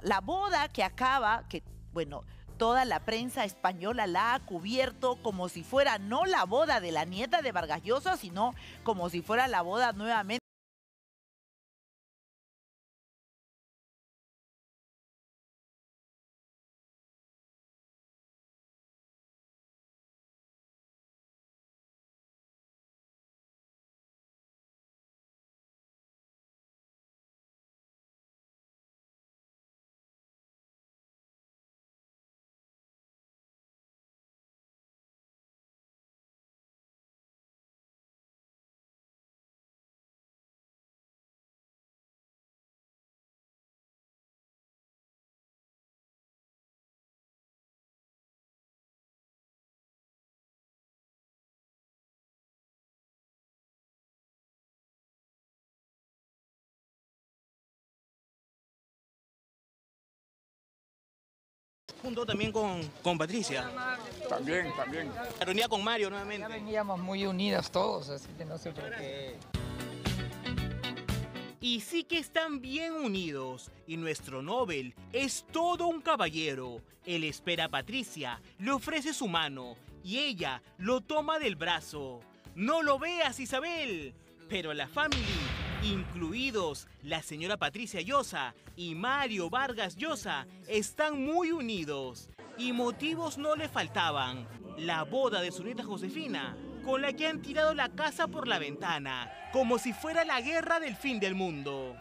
la boda que acaba, que bueno, toda la prensa española la ha cubierto como si fuera no la boda de la nieta de Vargas Llosa, sino como si fuera la boda nuevamente. Junto también con Patricia. También. La reunía con Mario nuevamente. Ya veníamos muy unidos todos, así que no se preocupe. Y sí que están bien unidos, y nuestro Nobel es todo un caballero. Él espera a Patricia, le ofrece su mano, y ella lo toma del brazo. ¡No lo veas, Isabel! Pero la familia, incluidos la señora Patricia Llosa y Mario Vargas Llosa, están muy unidos. Y motivos no le faltaban. La boda de su nieta Josefina, con la que han tirado la casa por la ventana, como si fuera la guerra del fin del mundo.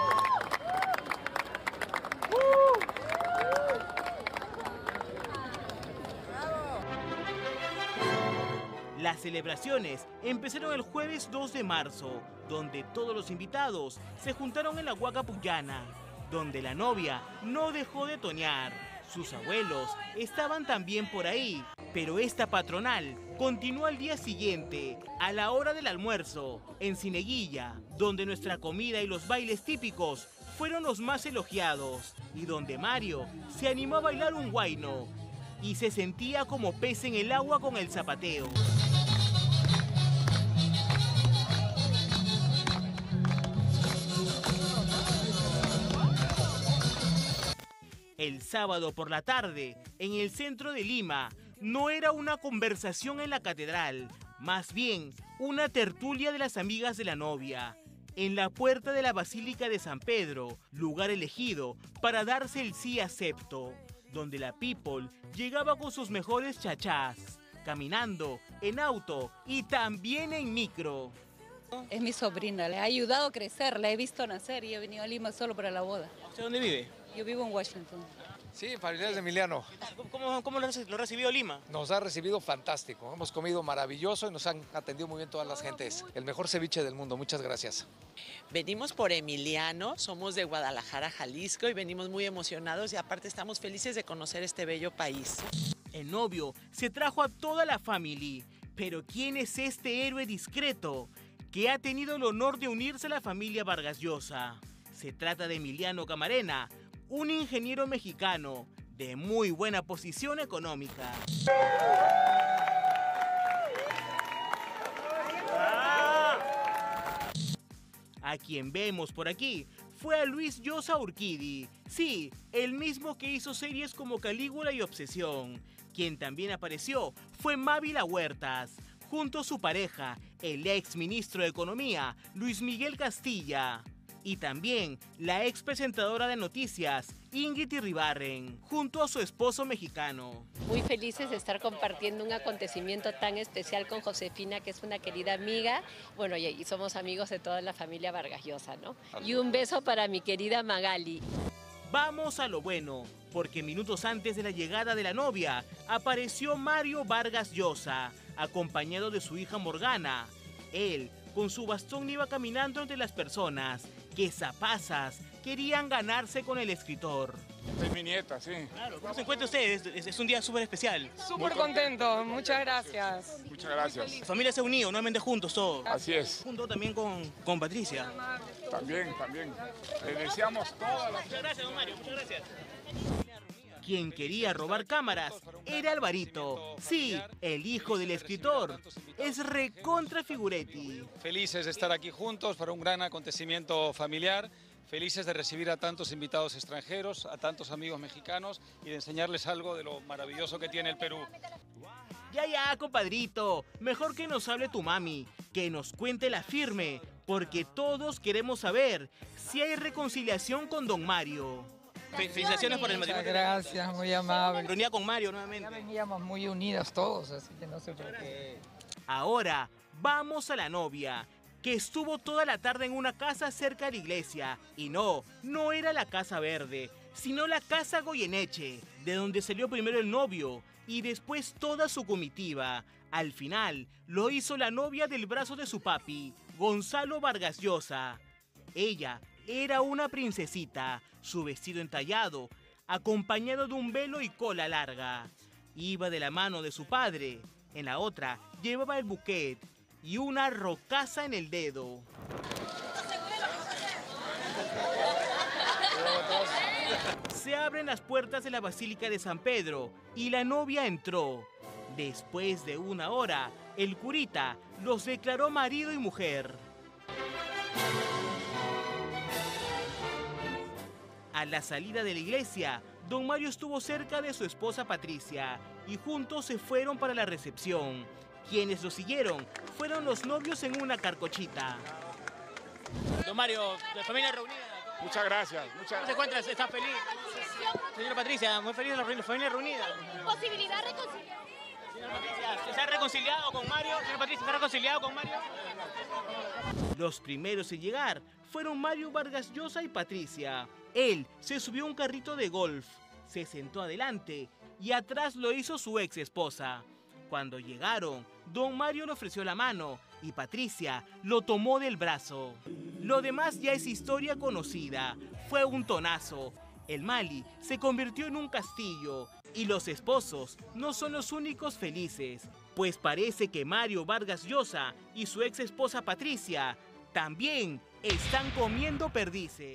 Las celebraciones empezaron el jueves 2 de marzo, donde todos los invitados se juntaron en la Huaca Puyana, donde la novia no dejó de toñar. Sus abuelos estaban también por ahí, pero esta patronal continuó al día siguiente, a la hora del almuerzo, en Cineguilla, donde nuestra comida y los bailes típicos fueron los más elogiados, y donde Mario se animó a bailar un huayno, y se sentía como pez en el agua con el zapateo. El sábado por la tarde, en el centro de Lima, no era una conversación en la catedral, más bien una tertulia de las amigas de la novia, en la puerta de la Basílica de San Pedro, lugar elegido para darse el sí acepto, donde la people llegaba con sus mejores chachás, caminando, en auto y también en micro. Es mi sobrina, le ha ayudado a crecer, la he visto nacer y he venido a Lima solo para la boda. ¿Usted dónde vive? Yo vivo en Washington. Sí, familiares de Emiliano. ¿Cómo lo recibió Lima? Nos ha recibido fantástico. Hemos comido maravilloso y nos han atendido muy bien todas las gentes. El mejor ceviche del mundo. Muchas gracias. Venimos por Emiliano, somos de Guadalajara, Jalisco y venimos muy emocionados y aparte estamos felices de conocer este bello país. El novio se trajo a toda la familia, pero ¿quién es este héroe discreto que ha tenido el honor de unirse a la familia Vargas Llosa? Se trata de Emiliano Camarena, un ingeniero mexicano de muy buena posición económica. A quien vemos por aquí fue a Luis Llosa Urquidi, sí, el mismo que hizo series como Calígula y Obsesión. Quien también apareció fue Mávila Huertas, junto a su pareja, el ex ministro de Economía, Luis Miguel Castilla. Y también la ex presentadora de noticias, Ingrid Irribarren, junto a su esposo mexicano. Muy felices de estar compartiendo un acontecimiento tan especial con Josefina, que es una querida amiga. Bueno, y somos amigos de toda la familia Vargas Llosa, ¿no? Y un beso para mi querida Magali. Vamos a lo bueno, porque minutos antes de la llegada de la novia, apareció Mario Vargas Llosa, acompañado de su hija Morgana. Él, con su bastón, iba caminando entre las personas que zapazas querían ganarse con el escritor. Es mi nieta, sí. Claro, ¿cómo se encuentra usted? Es un día súper especial. Súper contento, muchas gracias. Muchas gracias. La familia se ha unido, nuevamente juntos todos. Así es. Junto también con Patricia. También. Le deseamos todas las... Muchas gracias, don Mario, muchas gracias. Quien quería robar cámaras era Alvarito. Sí, el hijo del escritor. Es recontra Figuretti. Felices de estar aquí juntos para un gran acontecimiento familiar. felices de recibir a tantos invitados extranjeros, a tantos amigos mexicanos y de enseñarles algo de lo maravilloso que tiene el Perú. Ya, compadrito, mejor que nos hable tu mami, que nos cuente la firme, porque todos queremos saber si hay reconciliación con don Mario. Felicitaciones por el Muchas matrimonio. gracias, muy amable. Reunida con Mario Ya nuevamente. veníamos muy unidas todos, así que no se preocupe. Ahora, vamos a la novia, que estuvo toda la tarde en una casa cerca de la iglesia. Y no era la Casa Verde, sino la Casa Goyeneche, de donde salió primero el novio y después toda su comitiva. Al final, lo hizo la novia del brazo de su papi, Gonzalo Vargas Llosa. Ella era una princesita, su vestido entallado, acompañado de un velo y cola larga. Iba de la mano de su padre, en la otra llevaba el buquet y una rocaza en el dedo. Se abren las puertas de la Basílica de San Pedro y la novia entró. Después de una hora, el curita los declaró marido y mujer. A la salida de la iglesia, don Mario estuvo cerca de su esposa Patricia y juntos se fueron para la recepción. Quienes lo siguieron fueron los novios en una carcochita. Don Mario, la familia reunida. Muchas gracias. ¿Cómo se encuentra? ¿Está feliz? Señora Patricia, muy feliz de la familia reunida. Posibilidad de reconciliar. Señora Patricia, ¿se ha reconciliado con Mario? Señora Patricia, ¿se ha reconciliado con Mario? Los primeros en llegar fueron Mario Vargas Llosa y Patricia. Él se subió a un carrito de golf, se sentó adelante y atrás lo hizo su ex esposa. Cuando llegaron, don Mario le ofreció la mano y Patricia lo tomó del brazo. Lo demás ya es historia conocida. Fue un tonazo. El Mali se convirtió en un castillo y los esposos no son los únicos felices, pues parece que Mario Vargas Llosa y su ex esposa Patricia también están comiendo perdices.